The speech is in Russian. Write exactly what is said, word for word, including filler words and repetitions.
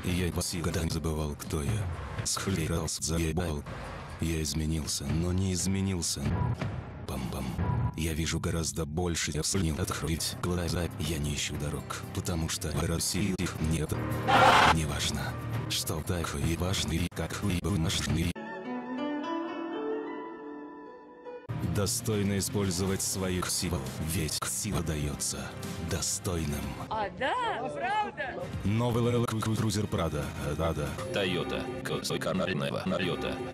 Я всегда не забывал, кто я. Схлерался, заебал. Я изменился, но не изменился. Пам-пам. Я вижу гораздо больше, я слил открыть глаза. Я не ищу дорог, потому что в России их нет. Неважно, что такое важный, как и был наш мир. Достойно использовать свою силу, ведь сила дается достойным. А, да? Правда? Новый Land Cruiser Prado, Prado. Toyota, Косой канального налета.